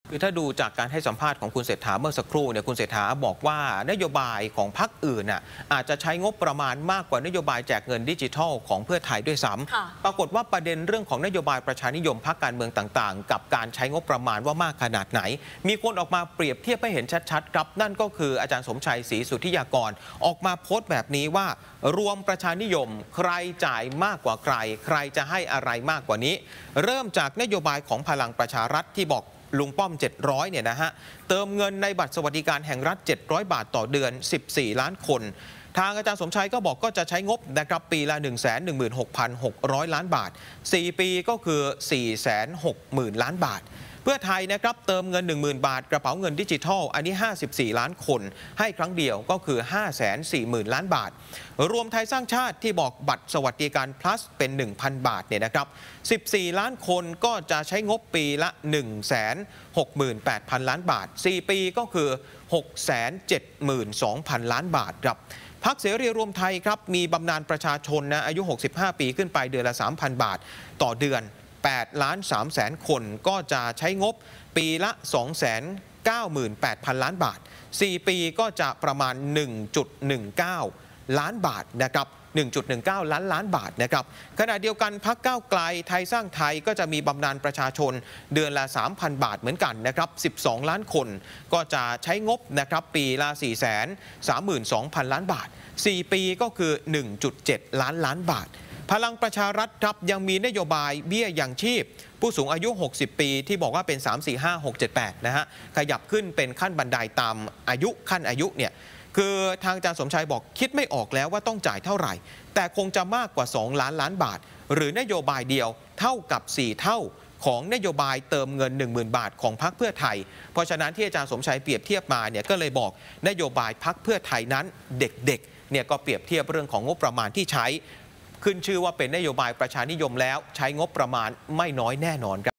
คือถ้าดูจากการให้สัมภาษณ์ของคุณเศรษฐาเมื่อสักครู่เนี่ยคุณเศรษฐาบอกว่านโยบายของพรรคอื่นน่ะอาจจะใช้งบประมาณมากกว่านโยบายแจกเงินดิจิทัลของเพื่อไทยด้วยซ้ำปรากฏว่าประเด็นเรื่องของนโยบายประชานิยมพรรคการเมืองต่างๆกับการใช้งบประมาณว่ามากขนาดไหนมีคนออกมาเปรียบเทียบให้เห็นชัดๆครับนั่นก็คืออาจารย์สมชัยศรีสุทธิยากรออกมาโพสต์แบบนี้ว่ารวมประชานิยมใครจ่ายมากกว่าใครใครจะให้อะไรมากกว่านี้เริ่มจากนโยบายของพลังประชารัฐที่บอกลุงป้อม700เนี่ยนะฮะเติมเงินในบัตรสวัสดิการแห่งรัฐ700 บาทต่อเดือน14 ล้านคนทางอาจารย์สมชัยก็บอกก็จะใช้งบนะครับปีละ 116,600 ล้านบาท4 ปีก็คือ 460,000 ล้านบาทเพื่อไทยนะครับเติมเงิน 10,000 บาทกระเป๋าเงินดิจิทัลอันนี้54 ล้านคนให้ครั้งเดียวก็คือ 540,000 ล้านบาทรวมไทยสร้างชาติที่บอกบัตรสวัสดิการ plus เป็น 1,000 บาทเนี่ยนะครับ14 ล้านคนก็จะใช้งบปีละ 168,000 ล้านบาท4 ปีก็คือ 672,000 ล้านบาทครับพรรคเสรีรวมไทยครับมีบำนาญประชาชนนะอายุ65 ปีขึ้นไปเดือนละ 3,000 บาทต่อเดือน8,300,000 คนก็จะใช้งบปีละ 298,000 ล้านบาท4 ปีก็จะประมาณ 1.19 ล้านบาทนะครับ1.19 ล้านบาทนะครับขณะเดียวกันพรรคก้าวไกลไทยสร้างไทยก็จะมีบำนาญประชาชนเดือนละ 3,000 บาทเหมือนกันนะครับ12 ล้านคนก็จะใช้งบนะครับปีละ 432,000 ล้านบาท4 ปีก็คือ 1.7 ล้านบาทพลังประชารัฐครับยังมีนโยบายเบี้ยยังชีพผู้สูงอายุ60 ปีที่บอกว่าเป็น3 4 5 6 7 8นะฮะขยับขึ้นเป็นขั้นบันไดตามอายุขั้นอายุเนี่ยคือทางอาจารย์สมชัยบอกคิดไม่ออกแล้วว่าต้องจ่ายเท่าไหร่แต่คงจะมากกว่า2 ล้านบาทหรือนโยบายเดียวเท่ากับ4 เท่าของนโยบายเติมเงิน 10,000 บาทของพรรคเพื่อไทยเพราะฉะนั้นที่อาจารย์สมชัยเปรียบเทียบมาเนี่ยก็เลยบอกนโยบายพรรคเพื่อไทยนั้นเด็กๆเนี่ยก็เปรียบเทียบเรื่องของงบประมาณที่ใช้ขึ้นชื่อว่าเป็นนโยบายประชานิยมแล้วใช้งบประมาณไม่น้อยแน่นอนครับ